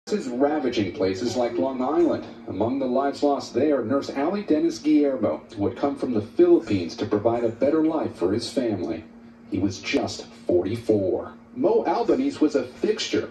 is ravaging places like Long Island. Among the lives lost there, nurse Allie Dennis Guillermo, who had come from the Philippines to provide a better life for his family. He was just 44. Mo Albanese was a fixture